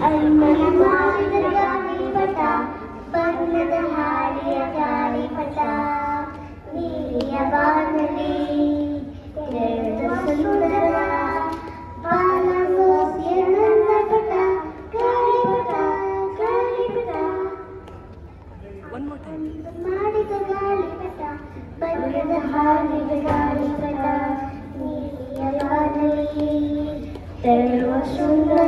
ಅಮ್ಮನ ಮಾಡಿದ ಗಾಳಿಪಟ ಬಣ್ಣದ ಹಾಡಿಯ ಗಾಳಿಪಟ ನೀಲಿಯ ಬಾನಲಿ ತೆರೆದ ಸುಂದರ ಬಾಲಗೋಸಿಯ ನನ್ನ ಪಟ ಗಾಳಿಪಟ ಗಾಳಿಪಟ ಮಾಡಿದ ಗಾಳಿಪಟ ಬಣ್ಣದ ಹಾಡಿದ ಗಾಳಿಪಟ ನೀಲಿಯ ಬಾನಲಿ ತೆರೆದ ಸುಂದರ